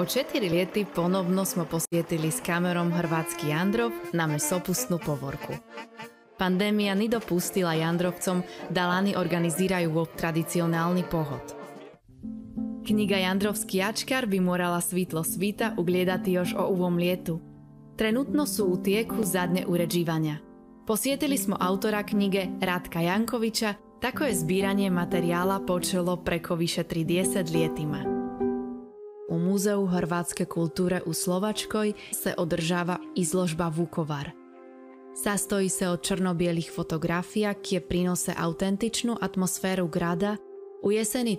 Po 4 lety ponovno smo posjetili s kamerom hrvatski Jandrov na mesopustnu povorku. Pandémia ni dopustila Jandrovcom da lani organiziraju tradicionálny pohod. Knjiga Jandrovski jačkar bi morala svitlo svita ugledati još o ovom ljetu. Trenutno su u tijeku zadnje uređivanja. Posjetili smo autora knjige Ratka Jankovića, tako je zbiranje materijala počelo preko više 30 ljetima. U Muzeu hrvatske kulture u Slovačkoj se održava izložba Vukovar. Sastoji se od črno-bijelih fotografija koje prinose autentičnu atmosferu grada u jeseni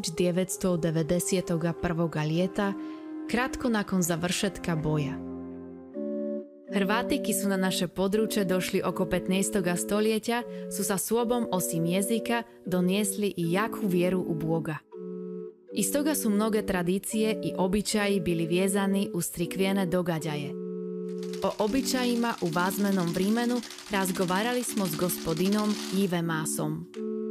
1991. ljeta, kratko nakon završetka boja. Hrvati ki su na naše područje došli oko 15. stoljeća su sa sobom osim jezika donijesli i jaku vjeru u Boga. Iz toga su mnoge tradicije i običaji bili vjezani uz crikvene događaje. O običajima u vazmenom vrimenu razgovarali smo s gospodinom Ive Masom.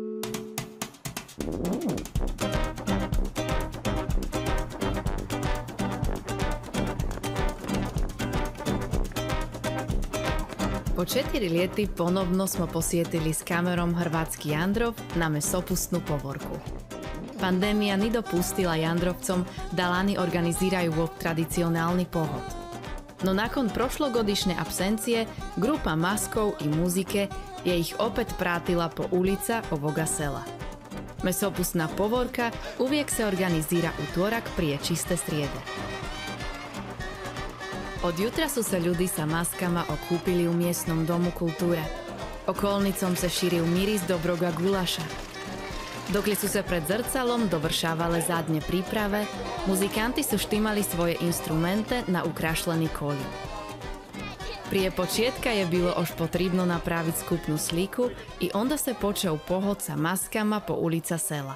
Po 4 ljeti ponovno smo posjetili s kamerom hrvatski Jandrov na mesopustnu povorku. Pandémia ni dopustila Jandrovcom da lani organiziraju tradicionálny pohod. No nakon prošlogodišnje absencije, grupa maskov i muzike je ih opet pratila po ulica ovoga sela. Mesopustna povorka uvijek se organizira utorak prije čiste srijede. Od jutra su se ljudi sa maskama okupili u mjesnom domu kulture. Okolnicom se širio miris dobroga gulaša. Dokle su se pred zrcalom dovršavale zadnje priprave, muzikanti su štimali svoje instrumente na ukrašleni kolju. Prije početka je bilo još potrebno napraviti skupnu sliku i onda se počeo pohod sa maskama po ulica sela.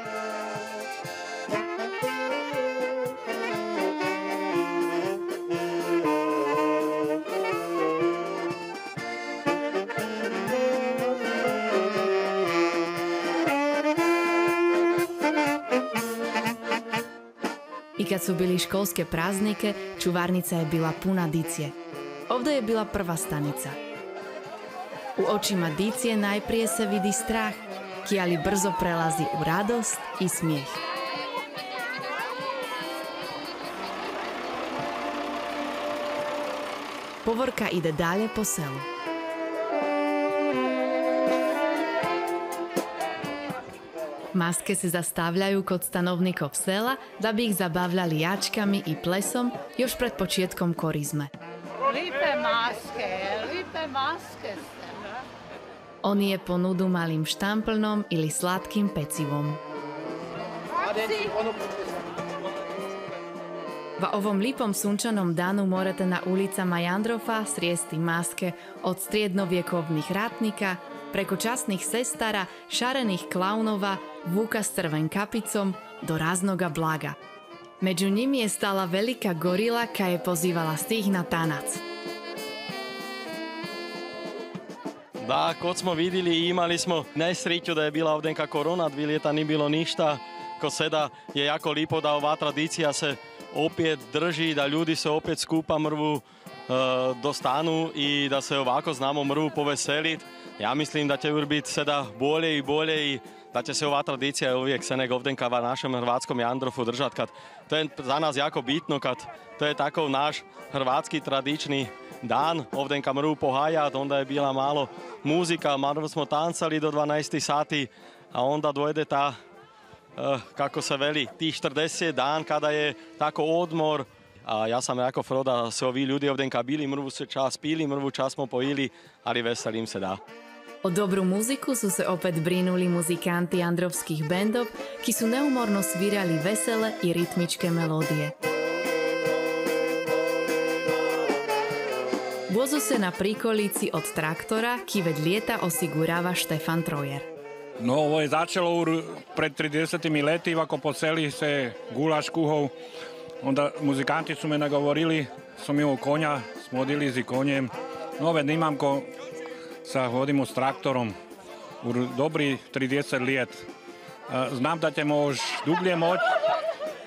I kad su bili školske praznike, čuvarnica je bila puna dicije. Ovdje je bila prva stanica. U očima dicije najprije se vidi strah, ki ali brzo prelazi u radost i smijeh. Povorka ide dalje po selu. Maske se zastavljaju kod stanovnikov sela da bi ih zabavljali jačkami i plesom još pred početkom korizme. Lipe maske ste. Oni je ponudu malim štamplnom ili slatkim pecivom. Va ovom lipom sunčanom danu morate na ulicama Jandrofa srijesti maske od srednjovjekovnih ratnika, preko časnih sestara, šarenih klaunova, vuka s crven kapicom do raznoga blaga. Među njimi je stala velika gorila koja je pozivala stih na tanac. Da, kot smo vidjeli, imali smo nesreću da je bila ovdenka korona, 2 ljeta ni bilo ništa. Ko seda je jako lipo da ova tradicija se opet drži, da ljudi se opet skupa mrvu dostanu i da se ovako znamo mrvu poveseliti. Ja mislim da će biti sada bolje i bolje i da će se ova tradicija uvijek se nek ovdenka v našem hrvatskom Jandrofu držati. To je za nas jako bitno, kad to je tako naš hrvatski tradični dan, ovdenka mrvu pohajat, onda je bila malo muzika, malo smo tancali do 12 sati, a onda dojde ta, kako se veli, ti 40 dan kada je tako odmor. A ja sam jako fro da se ovi ljudi ovdenka bili, mrvu se čas pili, mrvu čas smo pojili, ali veselim se da. O dobru muziku su se opet brinuli muzikanti jandrovskih bendov, ki su neumorno svirali vesele i ritmičke melodije. Vozu se na prikolici od traktora, ki već ljeta osigurava Štefan Trojer. No, ovo je začelo pred 30 leti, ako po seli se gulaš kuhov. Onda muzikanti su me nagovorili, sam imao konja, smo odili z konjem. No, već imam ko sa hodimo s traktorom u dobri 30 let. Znam da ćemo još dublje moći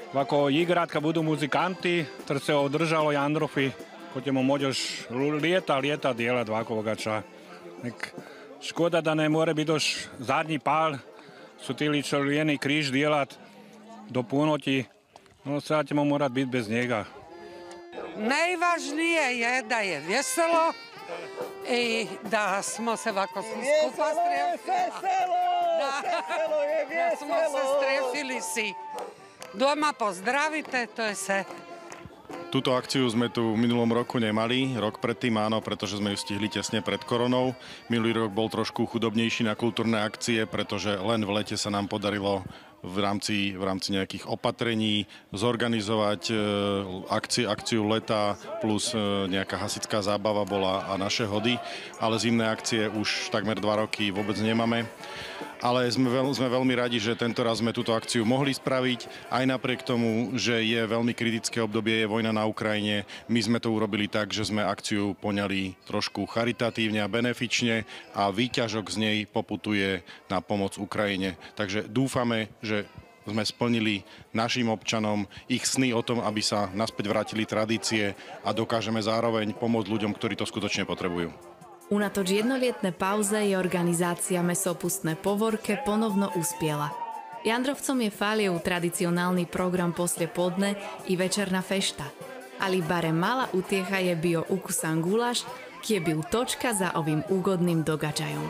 ako igrati kad budu muzikanti, ter se održalo Jandrofi, ko ćemo možeš lieta djelat ovako ogača. Škoda da ne more biti još zadnji pal, su tili červeni križ djelat do punoći, no sad ćemo morat biti bez njega. Najvažnije je da je veselo i da smo se ovako svi skupa strefili. Da smo se strefili si. Doma pozdravite, to je sve. Túto akciu sme tu v minulom roku nemali, rok predtým áno, pretože sme ju stihli tesne pred koronou. Minulý rok bol trošku chudobnejší na kultúrne akcie, pretože len v lete sa nám podarilo v rámci nejakých opatrení zorganizovať akciu leta plus nejaká hasická zábava bola a naše hody, ale zimné akcie už takmer 2 roky vôbec nemáme. Ale sme veľmi radi, že tento raz sme túto akciu mohli spraviť, aj napriek tomu, že je veľmi kritické obdobie, je vojna na Ukrajine. My sme to urobili tak, že sme akciu poňali trošku charitatívne a benefične a výťažok z nej poputuje na pomoc Ukrajine. Takže dúfame, že sme splnili našim občanom ich sny o tom, aby sa naspäť vrátili tradície a dokážeme zároveň pomôcť ľuďom, ktorí to skutočne potrebujú. Unatoč jednolietnej pauze je organizácia Mesopustné povorke ponovno uspiela. Jandrovcom je falil tradicionálny program posle podne i večerna fešta. Ali barem mala utjeha je bio ukusan gulaš, ki je bil točka za ovim ugodnim događajom.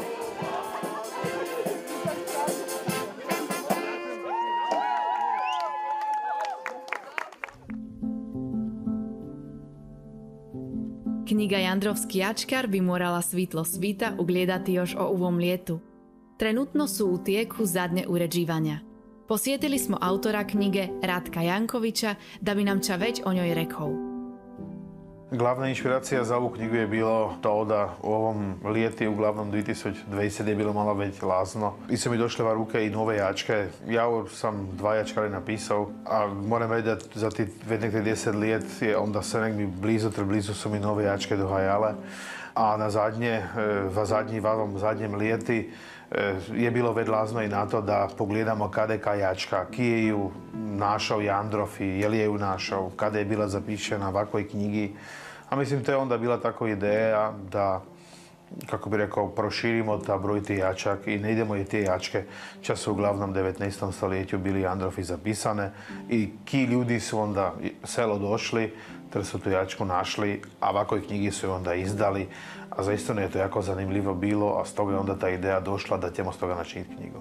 Knjiga Jandrovský jačkar by morala svitlo svita ugledati još o ovom ljetu. Trenutno su u tijeku zadnje uređivanja. Posjetili smo autora knjige Ratka Jankovića da bi nam ča već o njoj rekao. Glavna inšpiracija za ovu knjigu je bilo to da u ovom lijeti, uglavnom 2020 je bilo malo već lazno. I su mi došle v ruke i nove jačke. Ja sam 2 jačkari napisao, a moram reći da za ti 10 lijet je onda se nek mi blizu su mi nove jačke dohajale. A na zadnjem lijeti je bilo već lazno i na to da pogledamo kada je kaj jačka, ki je ju našao Jandrov i je li je ju našao, kada je bila zapišena v ovakvoj knjigi. A mislim, to je onda bila tako ideja da, kako bi rekao, proširimo ta broj tih jačak i ne idemo i te jačke, ča su uglavnom 19. stoljeću bili Jandrovi zapisane i ki ljudi su onda selo došli, ter su tu jačku našli, a ovakvoj knjigi su ju onda izdali, a zaistino je to jako zanimljivo bilo, a stoga je onda ta ideja došla da ćemo s toga načiniti knjigu.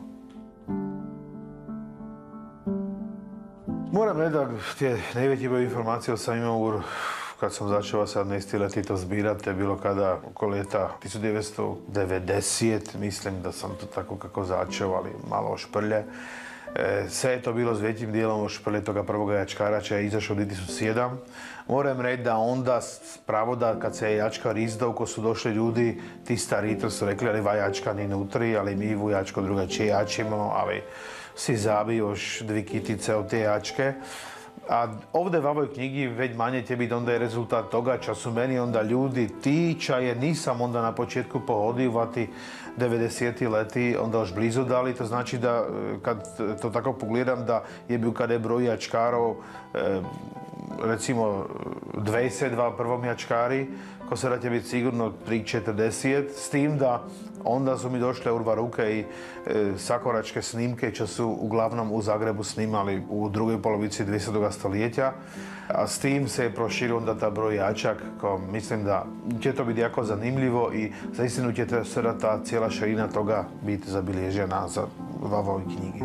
Moram reći da te najveći broj informacija sam imao kad sam začeo 17. leti to zbirati, to je bilo kada oko leta 1990, mislim da sam to tako kako začeo, ali malo ošprlje. Sve je to bilo s većim dijelom ošprlje toga prvoga jačkara, če je izašao 2007. Moram reći da onda spravo da kad se je jačkar izdao, ko su došli ljudi, ti stari, to su rekli, ali va jačka ni nutri, ali mi vu jačko drugačije jačimo, ali si zabi još 2 kitice od te jačke. A ovdje v ovoj knjigi već manje će biti onda je rezultat toga, ča su meni onda ljudi ti, ča je nisam onda na početku pohodivati 90. leti, onda još blizu dali, to znači da kad to tako pogledam da je bil kada je broj jačkarov, recimo 22 prvom jačkari, ko se da će biti sigurno 3-40, s tim da onda su mi došle urva ruke i sakoračke snimke, čo su uglavnom u Zagrebu snimali u drugoj polovici 20. stoljeća, a s tim se je proširio onda ta broj jačak, ko mislim da će to biti jako zanimljivo i zaistinu će sada ta cijela širina toga biti zabilježena v ovoj knjigi.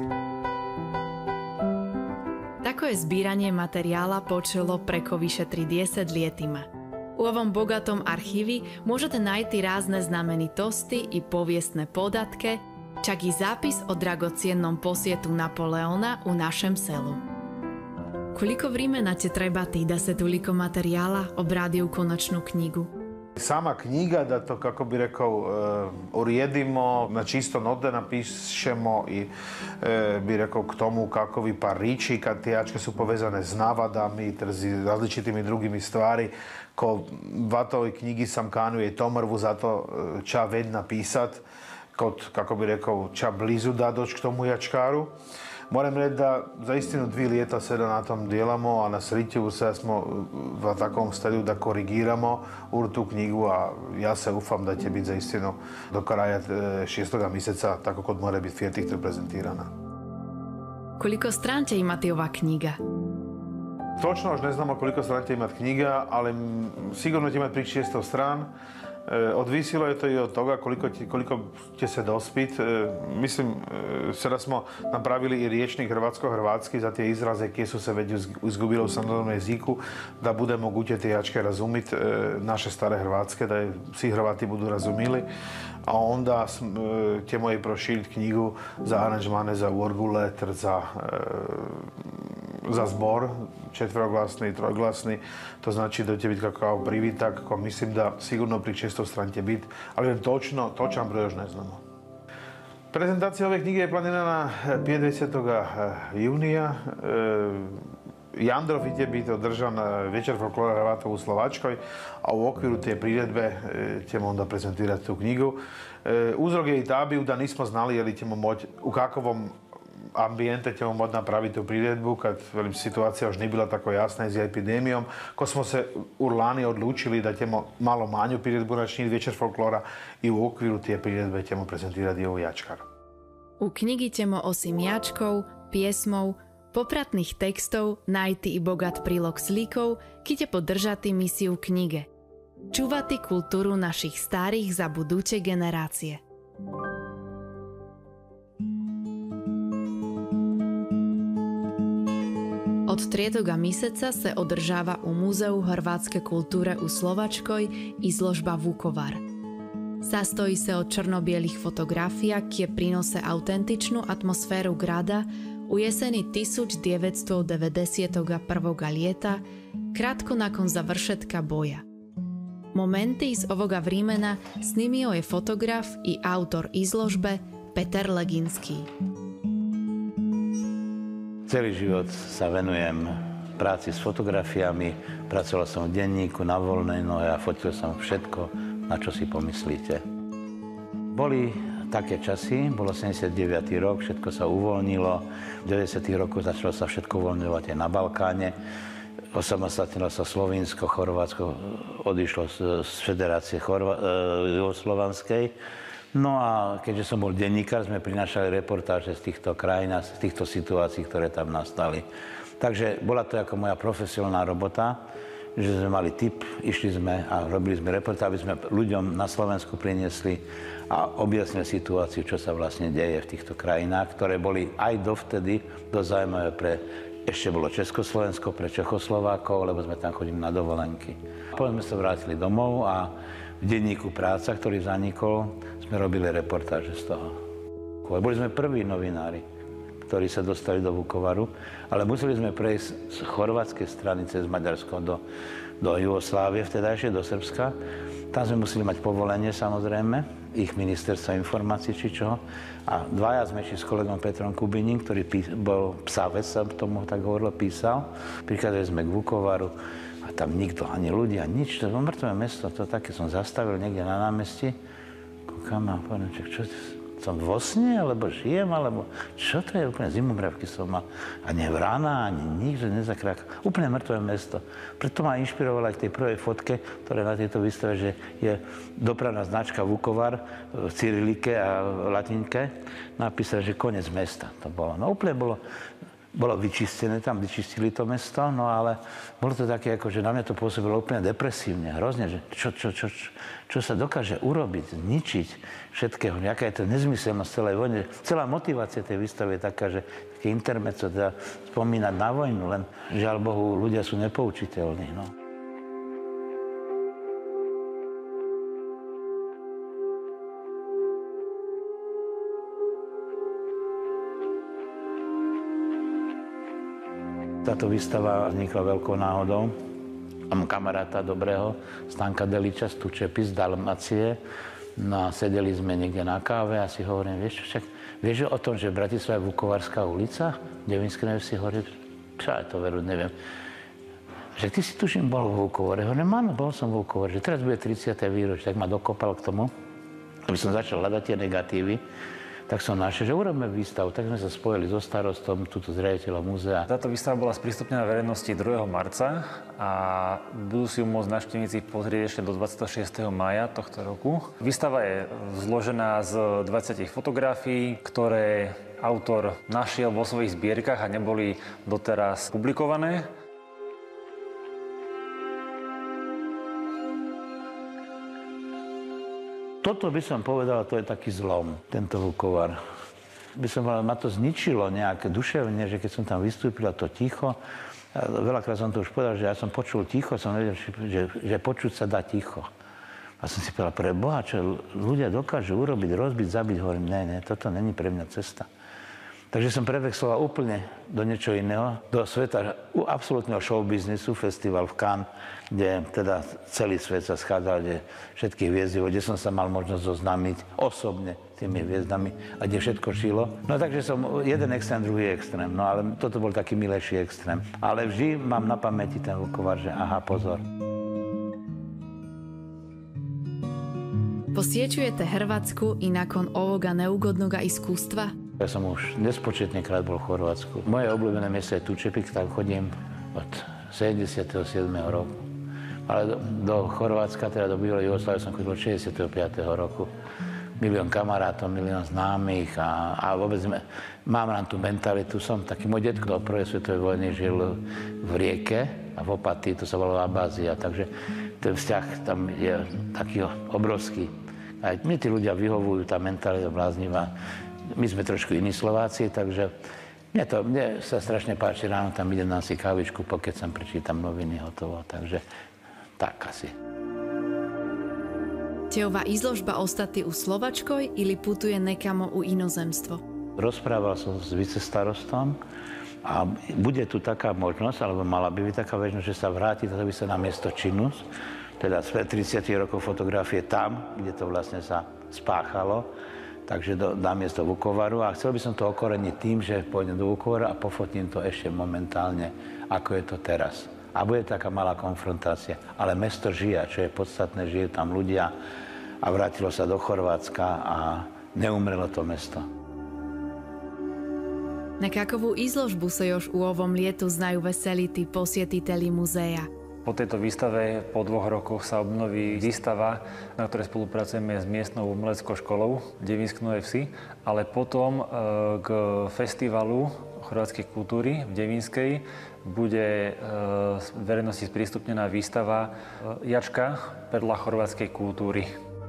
Tako je zbíranie materijala počelo preko više 30 ljetima. U ovom bogatom arhivi možete najti razne znamenitosti i povijesne podatke, čak i zapis o dragocijennom posjetu Napoleona u našem selu. Koliko vremena će trebati da se toliko materijala obradi u konačnu knjigu? Sama knjiga, da to, kako bi rekao, uredimo, na čisto note napišemo i bi rekao k tomu kakovi par riči, kad te jačke su povezane s navadami, različitim drugimi stvari, ko v toj knjigi sam kanuje i to mrvu, zato ča ved napisat, kod, kako bi rekao, ča blizu da doći k tomu jačkaru. Moram reći da za istinu 2 lijeta sada na tom djelamo, a na Sritjevu sada smo v takvom stadiu da korigiramo tu knjigu, a ja se ufam da će biti za istinu do kraja 6. mjeseca, tako kod mora biti fertig prezentirana. Koliko strán će imati ova knjiga? Točno još ne znamo koliko strana će imati knjiga, ali sigurno će imati prije 600 stran. Odvisilo je to i od toga koliko će se dospit. Mislim, sada smo napravili i riječnik hrvatsko-hrvatski za te izraze koje su se već izgubile u standardnom jeziku, da bude moguće te jačke razumit naše stare hrvatske, da je svi Hrvati budu razumili. A onda ćemo i proširiti knjigu za aranžmane, za orguletr, za zbor, 4-glasni i 3-glasni. To znači da će biti kao privitak, ko mislim da sigurno prije 600 stran će biti, ali točan broj još ne znamo. Prezentacija ove knjige je planirana 25. junija. Jandrov će biti održan večer folklora Hrvata u Slovačkoj, a u okviru te priredbe ćemo onda prezentirati tu knjigu. Uzrok je i tabiju da nismo znali je li ćemo moći, u kakvom ambijente ćemo moći napraviti u priredbu, kad situacija još nije bila tako jasna s epidemijom, ko smo se u lani odlučili da ćemo malo manju priredbu načiniti večer folklora i u okviru te priredbe ćemo prezentirati ovu jačkar. U knjigi ćemo osim jačkov, pjesmov, popratných tekstov najti i bogat prílog slikov, ki će podržati misiju knjige. Čuvati kulturu naših starih za buduće generacije. Od 3. mjeseca se održava u Muzeu hrvatske kulture u Slovačkoj izložba Vukovar. Sastoji se od črno-bijelih fotografija koje prinose autentičnu atmosferu grada u jeseni 1991. ljeta, kratko nakon završetka boja. Momenty iz ovoga vremena snimio je fotograf i autor izložbe Peter Leginský. Celý život sa venujem práci s fotografiami, pracoval som v denníku, na voľnej nohe a fotil som všetko, na čo si pomyslíte. Boli také časy, bolo 79. rok, všetko sa uvoľnilo, v 90. rokoch začalo sa všetko uvoľňovať aj na Balkáne, osamostatnilo sa Slovinsko, Chorvátsko odišlo z Federácie juhoslovanskej. No a keďže som bol denníkar, sme prinášali reportáže z týchto krajín a z týchto situácií, ktoré tam nastali. Takže bola to ako moja profesionálna robota, že sme mali tip, išli sme a robili sme reportáže, aby sme ľuďom na Slovensku priniesli a objasnili situáciu, čo sa vlastne deje v týchto krajinách, ktoré boli aj dovtedy dosť zaujímavé pre, ešte bolo Československo, pre Čechoslovákov, lebo sme tam chodili na dovolenky. Potom sme sa vrátili domov a v denníku Práca, ktorý zanikol, sme robili reportáže z toho. Boli sme prví novinári, ktorí sa dostali do Vukovaru, ale museli sme prejsť z chorvátskej strany cez Maďarsko do Jugoslávie, vtedajšie do Srbska. Tam sme museli mať povolenie, samozrejme, ich ministerstva informácií či čoho. A dvaja sme šli s kolegom Petrom Kubiním, ktorý bol psavec, sa tomu tak hovorilo, písal. Prichádzali sme k Vukovaru a tam nikto, ani ľudia, nič. To bolo mŕtve mesto, to také som zastavil niekde na námestí. Kúkam a poviem, čo som vo sne, alebo žijem, alebo čo to je, úplne zimomriavky som mal. Ani vrana, ani nič, nezakráka. Úplne mŕtve mesto. Preto ma inšpirovala aj k tej prvej fotke, ktorá na tejto výstave, že je dopravná značka Vukovar v cyrilike a v latinke. Napísala, že koniec mesta to bolo. No úplne bolo vyčistené, tam vyčistili to mesto, no ale bolo to také, ako, že na mňa to pôsobilo úplne depresívne, hrozne, že čo sa dokáže urobiť, zničiť všetkého, nejaká je to nezmyselnosť celej vojny. Celá motivácia tej výstavy je taká, že také intermezzo, teda spomínať na vojnu, len žiaľ Bohu, ľudia sú nepoučiteľní, no. Táto výstava vznikla veľkou náhodou. Mám kamaráta dobrého, Stanka Deliča z Tučepy, z Dalmácie. No a sedeli sme niekde na káve a si hovorím, vieš o tom, že v Bratislave je Vukovarská ulica? V Devinskej Nevsi hovorí, čo to veru, neviem. Že ty si tuším bol v Vukovare. Hovorím, áno, bol som v Vukovare, že teraz bude 30. výročie, tak ma dokopal k tomu. aby som začal hľadať tie negatívy, tak som našiel, že urobíme výstavu. Tak sme sa spojili so starostom, túto s riaditeľom múzea. Táto výstava bola sprístupnená verejnosti 2. marca a budú si ju môcť návštevníci pozrieť ešte do 26. mája tohto roku. Výstava je zložená z 20 fotografií, ktoré autor našiel vo svojich zbierkach a neboli doteraz publikované. Toto by som povedal, to je taký zlom, tento Vukovar. By som povedal, ma to zničilo nejaké duševne, že keď som tam vystúpil a to ticho, a veľakrát som to už povedal, že ja som počul ticho, som vedel, že počuť sa dá ticho. A som si povedal, pre Boha, čo ľudia dokážu urobiť, rozbiť, zabiť, hovorím, ne, toto není pre mňa cesta. Takže som prevexloval úplne do niečo iného, do sveta absolútneho showbiznisu, festival v Cannes, kde teda celý svet sa schádzal, kde všetky hviezdy, kde som sa mal možnosť zoznámiť osobne s tými hviezdami a kde všetko šilo. No takže som jeden extrém, druhý extrém, no ale toto bol taký milejší extrém. Ale vždy mám na pamäti ten Vukovar, že aha, pozor. Posjećujete Hrvatsku i nakon ovoga neugodnoga iskustva? Ja som už nespočetne krát bol v Chorvátsku. Moje obľúbené miesto je Tučepik, tam chodím od 77. roku. Ale do Chorvátska, teda do bývalej Jugoslávie som chodil od 65. roku. Milión kamarátov, milión známych a vôbec mám rád tú mentalitu. Som taký, môj detko od prvej svetovej vojny žil v Rieke a v Opatí, to sa volalo Abázia, takže ten vzťah tam je taký obrovský. Aj mi tí ľudia vyhovujú, tá mentalita bláznivá. My sme trošku iní Slováci, takže mne sa strašne páči, ráno tam idem na si kávičku, keď som prečítam noviny, hotovo, takže tak asi. Teová izložba ostati u Slovačkoj ili putuje nekamo u inozemstvo? Rozprával som s vicestarostom a bude tu taká možnosť, alebo mala by byť taká možnosť, že sa vráti, to by sa na miesto Činus, teda 30 rokov fotografie tam, kde to vlastne sa spáchalo, takže na miesto Vukovaru a chcel by som to okoreniť tým, že pôjdem do Vukovaru a pofotím to ešte momentálne, ako je to teraz. A bude taká malá konfrontácia. Ale mesto žije, čo je podstatné, žijú tam ľudia a vrátilo sa do Chorvátska a neumrelo to mesto. Na kakovú izložbu sa još u ovom lietu znaju veseliti posjetitelji muzeja? Po tejto výstave po 2 rokoch sa obnoví výstava, na ktorej spolupracujeme s miestnou umeleckou školou Devinsk Nové Vsi, ale potom k festivalu chorvátskej kultúry v Devinskej bude verejnosti sprístupnená výstava Jačka, perla chorvátskej kultúry.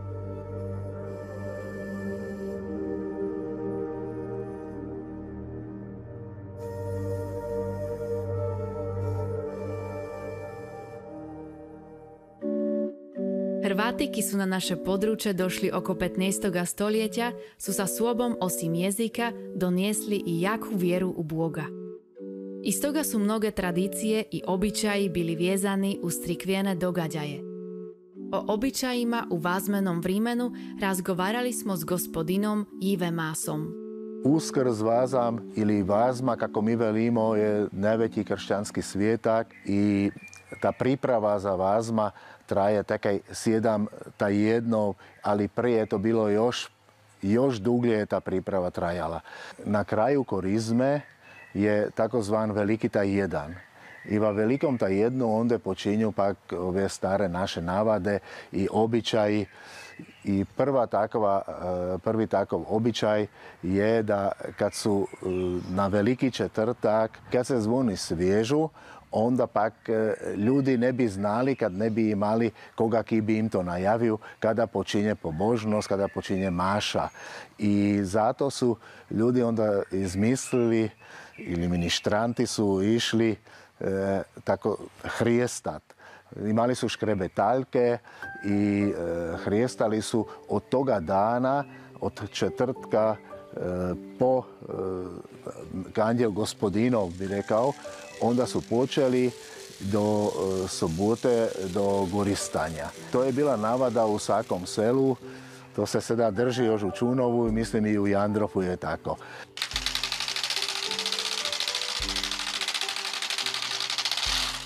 Hrváti, ki su na naše područje došli oko 15. stoljeća, su sa sobom osim jezika doniesli i jaku vjeru u Boga. Iz toga su mnoge tradicije i običaji bili vjezani uz crikvene događaje. O običajima u vazmenom vrimenu razgovarali smo s gospodinom Jive Masom. Uskrs Vázam ili Vázma, kako mi velimo, je najveći kršćanski svijetak i ta priprava za Vázma traje takaj 7 jedno, ali prije je to bilo još duglje je ta priprava trajala. Na kraju korizme je takozvan Veliki taj jedan. I va velikom taj jednu onda počinju pak ove stare naše navade i običaji. I prvi takav običaj je da kad su na Veliki četvrtak, kad se zvoni svježu, onda pak ljudi ne bi znali, kad ne bi imali koga ki bi im to najavio, kada počinje pobožnost, kada počinje maša. I zato su ljudi onda izmislili, ili ministranti su išli tako hrijestat. Imali su škrebetaljke i hrijestali su od toga dana, od četvrtka po Anđel Gospodinov bi rekao, onda su počeli do sobote, do goristanja. To je bila navada u svakom selu, to se sada drži još u Čunovu i mislim i u Jandrofu je tako.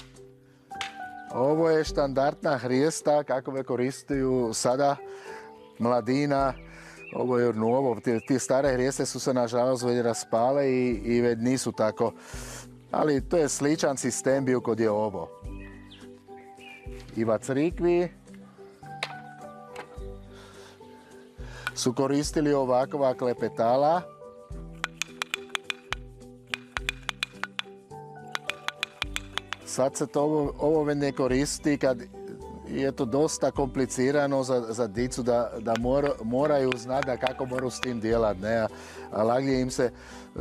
Ovo je štandardna hrijesta, kako je koristiju sada mladina, ovo je novo. Ti stare hrijeste su se nažalost već raspale i već nisu tako. Ali to je sličan sistem bio kod je ovo. I v crikvi su koristili ovakva klepetala. Sad se to ovo ne koristi kad je to dosta komplicirano za dicu da moraju znati da kako moraju s tim djelat. A laglje im se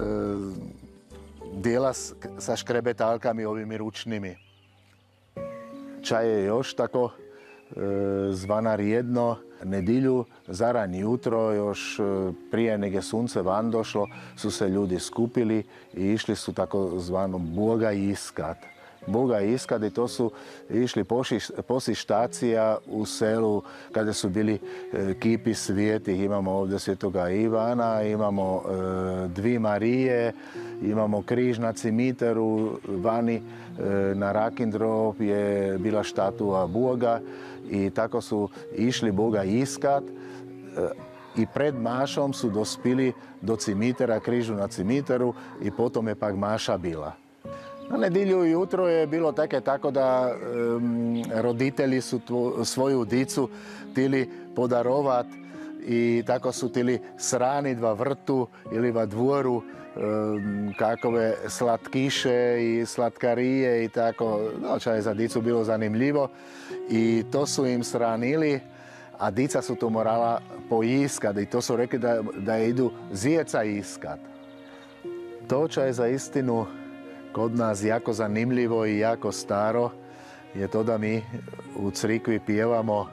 djela sa škrebetalkami ovimi ručnimi. Čaj je još tako zvanar jedno. Nedilju, zaran jutro, još prije nego sunce van došlo, su se ljudi skupili i išli su tako zvano Boga iskat. Boga iskat i to su išli poslije štacija u selu kada su bili kipi svijetih. Imamo ovdje Svetoga Ivana, imamo dvi Marije, imamo križ na cimiteru, vani na Rakindrop je bila štatua Boga i tako su išli Boga iskat i pred mašom su dospili do cimitera, križu na cimiteru i potom je pak maša bila. Na nedjelju jutro je bilo tako da roditelji su svoju dicu tili podarovat i tako su tili sranit va vrtu ili va dvoru kakove slatkiše i slatkarije i tako. No, čaj je za dicu bilo zanimljivo i to su im sranili, a dica su to morala poiskat i to su rekli da idu zijeca iskat. To čaj je za istinu kod nas jako zanimljivo i jako staro je to da mi u crikvi pjevamo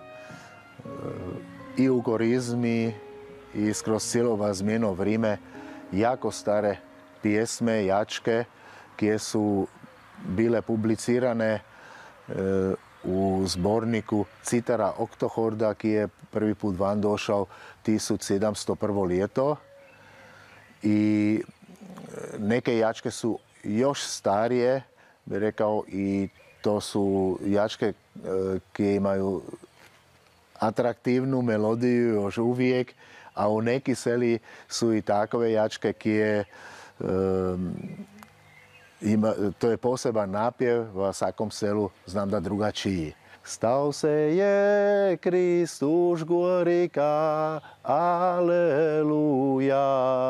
i u korizmi i skroz cijelo vazmjeno vrime jako stare pjesme, jačke, koje su bile publicirane u zborniku Citara Oktohorda, ki je prvi put van došao 1701. ljeto. I neke jačke su još starije, bi rekao, i to su jačke koje imaju atraktivnu melodiju još uvijek, a u neki seli su i takove jačke koje to je poseban napjev, u svakom selu znam da drugačiji. Stao se je Krist už gorika, aleluja,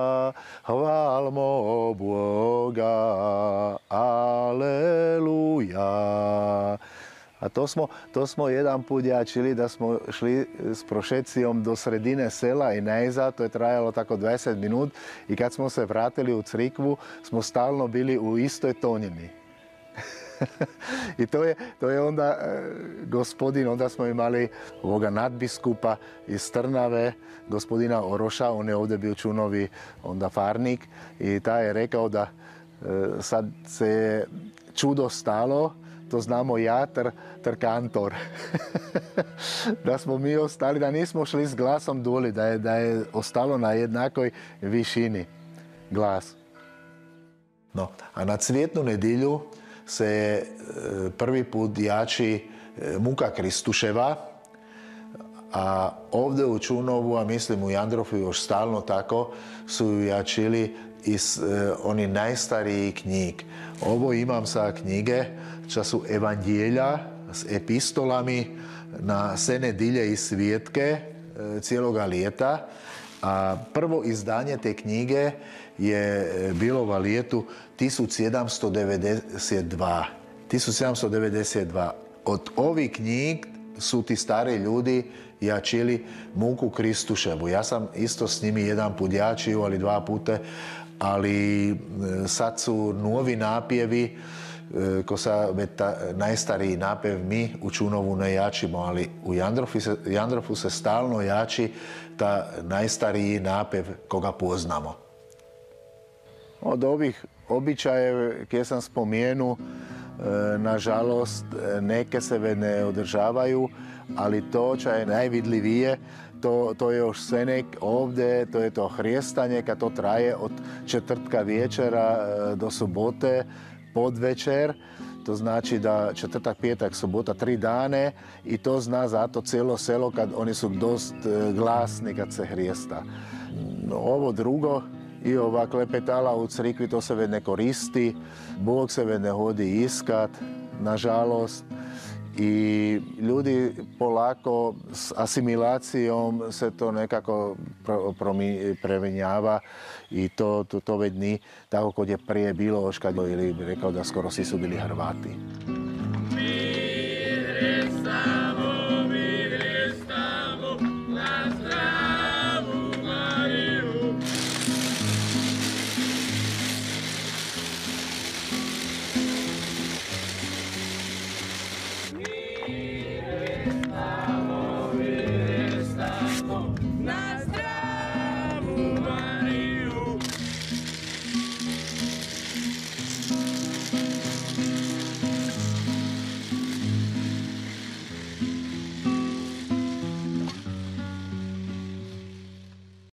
hvalmo Boga, aleluja. A to smo jedan put jačili da smo šli s prošecijom do sredine sela i najzad, to je trajalo tako 20 minut i kad smo se vratili u crikvu smo stalno bili u istoj tonjini. I to je onda gospodin, onda smo imali ovoga nadbiskupa iz Trnave, gospodina Oroša, on je ovdje bio čunovi onda farnik i taj je rekao da sad se je čudo stalo, to znamo ja, ter kantor. Da smo mi ostali, da nismo šli s glasom doli, da je ostalo na jednakoj višini glas. No, a na cvjetnu nedjelju se prvi put jači muka Kristuševa, a ovdje u Čunovu, a mislim u Jandrofu još stalno tako, su ju jačili iz oni najstariji knjig. Ovo imam sa knjige, ča su evanđelja s epistolami na sve nedjelje i svjetke cijeloga ljeta. A prvo izdanje te knjige je bilo u ljetu 1792. Od ovih knjig su ti stari ljudi jačili muku Kristuševu. Ja sam isto s njimi jedan put jačio, ali dva puta, ali sad su novi napjevi, ko sa najstariji napjev mi u Čunovu ne jačimo, ali u Jandrofu se stalno jači ta najstariji napjev koga poznamo. Od ovih običaja, koje sam spomenuo, nažalost, neke se ne održavaju, ali to čo je najvidljivije, to je još senek ovdje, to je to hrjestanje, kad to traje od četvrtka večera do sobote, podvečer, to znači da četvrtak, petak, subota, 3 dane i to zna zato cijelo selo kad oni su dost glasni kad se hrijesta. Ovo drugo i ova klepetala u crikvi to se ne koristi, Bog se ne hodi iskat, nažalost. I ljudi polako s asimilacijom se to nekako prevenjava i to već ni tako kod je prije bilo, ili rekao da skoro svi su bili Hrvati.